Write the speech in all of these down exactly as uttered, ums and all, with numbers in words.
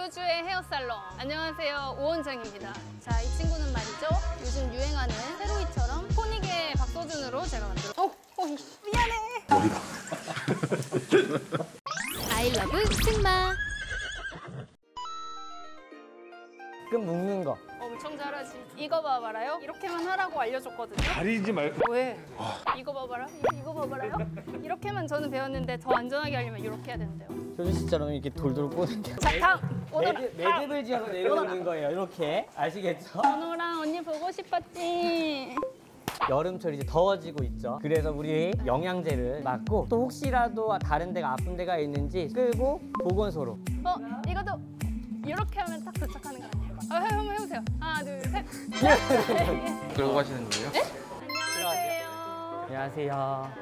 오유주의 헤어살롱. 안녕하세요, 오원정입니다. 자, 이 친구는 말이죠, 요즘 유행하는 세로이처럼 포니게 박서준으로 제가 만들어. 어, 어, 미안해. 머리가. I love 승마. 끈 묶는 거. 엄청 잘하지. 이거 봐봐라요. 이렇게만 하라고 알려줬거든요. 가리지 말고. 왜? 이거 봐봐라. 이거 봐봐라요. 이렇게만 저는 배웠는데 더 안전하게 하려면 이렇게 해야 된대요. 효준 씨처럼 이렇게 돌돌 꼬는 게. 자, 다음. 오너라. 매듭, 매듭을 지어서 내려오는 거예요. 이렇게. 아시겠죠? 오너라, 언니 보고 싶었지. 여름철 이제 더워지고 있죠. 그래서 우리 영양제를 맞고 또 혹시라도 다른 데가 아픈 데가 있는지 끌고 보건소로. 어, 이것도 이렇게 하면 딱 도착하는 거 아니에요? 아, 한번 해보세요. 하나, 둘, 셋. 그러고 가시는 거예요? 네? 안녕하세요. 안녕하세요.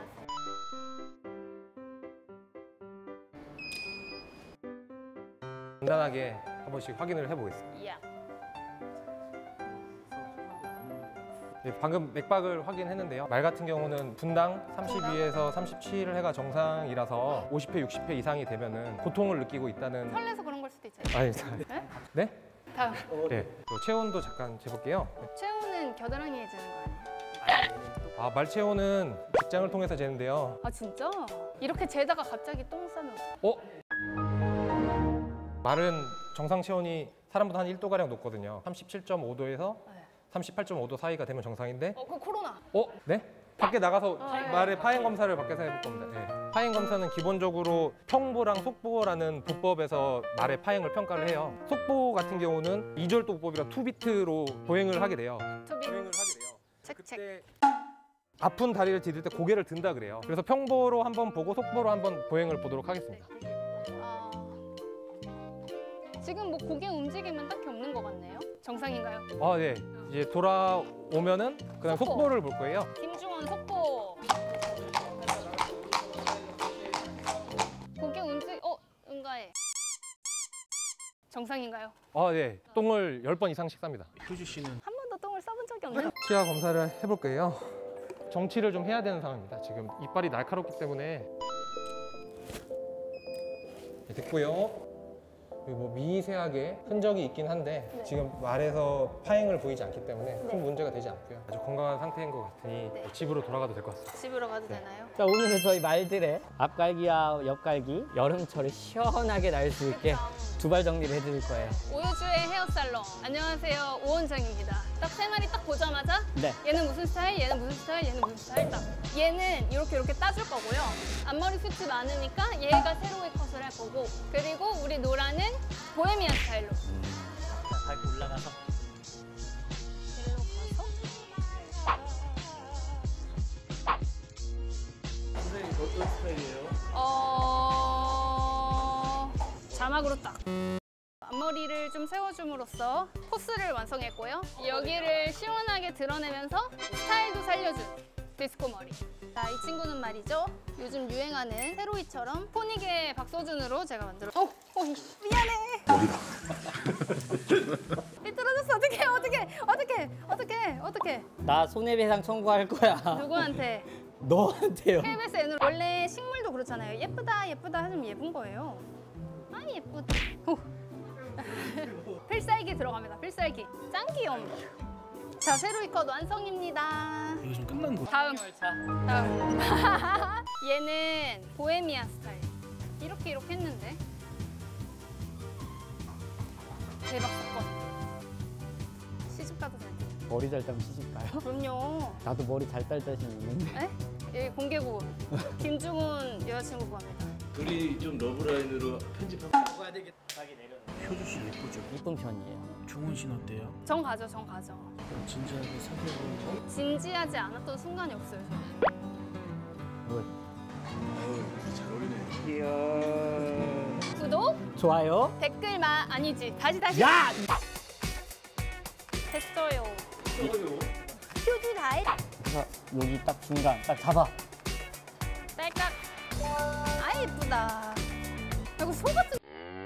간단하게 한 번씩 확인을 해보겠습니다. 이야. 네, 방금 맥박을 확인했는데요. 말 같은 경우는 분당 삼십이에서 삼십칠을 해가 정상이라서 오십 회, 육십 회 이상이 되면은 고통을 느끼고 있다는. 설레서 그런 걸 수도 있잖아요. 아니, 네? 네? 다음. 네. 또 체온도 잠깐 재볼게요. 체온은 겨드랑이에 재는 거 아니에요? 아, 말 체온은 직장을 통해서 재는데요. 아, 진짜? 이렇게 재다가 갑자기 똥 싸면 어떡해? 어? 말은 정상 체온이 사람보다 한 일 도가량 높거든요. 삼십칠 점 오 도에서 네. 삼십팔 점 오 도 사이가 되면 정상인데. 어, 그 코로나. 어? 네? 밖에 나가서 아, 네. 말의 파행 검사를 밖에서 해볼 겁니다. 네. 파행 검사는 기본적으로 평보랑 속보라는 보법에서 말의 파행을 평가를 해요. 속보 같은 경우는 이절도 보법이라 투 비트로 보행을 하게 돼요. 투비. 보행을 하게 돼요. 책, 책. 그때 아픈 다리를 디딜 때 고개를 든다 그래요. 그래서 평보로 한번 보고 속보로 한번 보행을 보도록 하겠습니다. 어... 지금 뭐 고개 움직임은 딱히 없는 것 같네요. 정상인가요? 아, 네. 이제 돌아오면은 그다음 속보. 속보를 볼 거예요. 김중원 속보. 고개 움직. 어, 응가해. 정상인가요? 아, 네. 똥을 열 번 이상씩 쌉니다. 효주 씨는 한 번도 똥을 싸본 적이 없는. 치아 검사를 해볼 거예요. 정치를 좀 해야 되는 상황입니다. 지금 이빨이 날카롭기 때문에. 네, 됐고요. 그리고 뭐 미세하게 흔적이 있긴 한데 네. 지금 말에서 파행을 보이지 않기 때문에 네. 큰 문제가 되지 않고요. 아주 건강한 상태인 것 같으니 네. 집으로 돌아가도 될 것 같습니다. 집으로 가도 네. 되나요? 자, 오늘은 저희 말들의 앞갈기와 옆갈기, 여름철에 시원하게 날 수 있게 두 발 정리를 해드릴 거예요. 오유주의 헤어살롱. 안녕하세요, 오원정입니다. 딱 세 마리 딱 보자마자 네. 얘는 무슨 스타일, 얘는 무슨 스타일, 얘는 무슨 스타일 딱. 얘는 이렇게 이렇게 따줄 거고요. 앞머리 숱이 많으니까 얘가 세로의 컷을 할 거고, 그리고 우리 노라는 보헤미안 스타일로. 자, 밟고 올라가서. 일로 가서. 선생님 어떤 스타일이에요? 어... 자막으로 딱. 앞머리를 좀 세워줌으로써 코스를 완성했고요. 여기를 시원하게 드러내면서 스타일도 살려준 디스코 머리. 자, 이 친구는 말이죠, 요즘 유행하는 세로이처럼 포니게 박서준으로 제가 만들어. 어, 어, 미안해. 머리가. 삐뚤어졌어. 어떡해, 어떡해, 어떡해, 어떡해, 어떡해. 나 손해배상 청구할 거야. 누구한테? 너한테요. 케이비에스 N으로. 원래 식물도 그렇잖아요. 예쁘다, 예쁘다 하면 예쁜 거예요. 아, 예쁘다. 오. 필살기 들어갑니다. 필살기. 짱 귀여움. 자, 세로이 컷 완성입니다. 이거 좀 끝난 거. 다음. 다음. 얘는 보헤미안 스타일. 이렇게 이렇게 했는데. 대박 사건. 시집 가도 될 듯. 머리 잘 따면 시집가요? 그럼요. 나도 머리 잘 딸 자신 있는데. 에? 여기 공개구. 김중훈 여자친구 구합니다. 둘이 좀 러브라인으로 편집하고 가야 되겠다. 효주 씨 예쁘죠? 이쁜 편이에요. 중훈 씨는 어때요? 정 가죠, 정 가죠. 진지하게 사귀어보는 진지하지 않았던 순간이 없어요, 저는. 뭘? 아유 잘 어울리네. 이야. 구독, 좋아요. 댓글 마 아니지. 다시 다시. 야! 됐어요. 좋아요. 휴지 다이. 그래서 여기 딱 중간 딱 잡아. 딸깍. 아, 예쁘다. 이거 소 같은.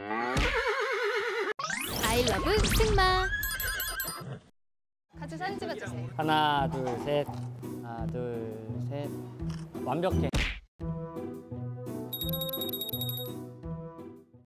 I love 승마. 같이 사진 찍어주세요. 하나, 둘, 셋. 하나, 둘, 셋. 완벽해.